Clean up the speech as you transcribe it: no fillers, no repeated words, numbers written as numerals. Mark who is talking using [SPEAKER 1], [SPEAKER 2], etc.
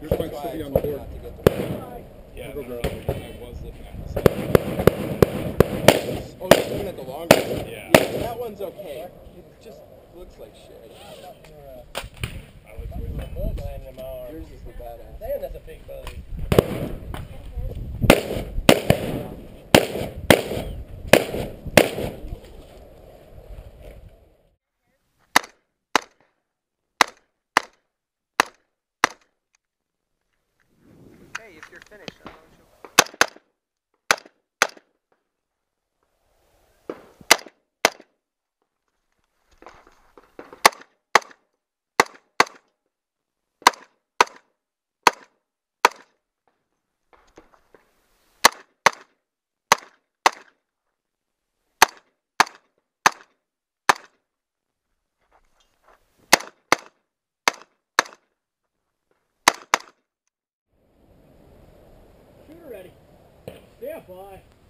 [SPEAKER 1] You're trying to still be on the board.
[SPEAKER 2] Yeah,
[SPEAKER 1] I was looking at this.
[SPEAKER 3] Oh, you're looking at the longer one?
[SPEAKER 2] Yeah.
[SPEAKER 3] That one's okay. It just looks like shit. Yours is the badass.
[SPEAKER 4] Damn, that's a big bug.
[SPEAKER 5] Hey, if you're finished, I'll let you.
[SPEAKER 4] Shooter ready. Stand by.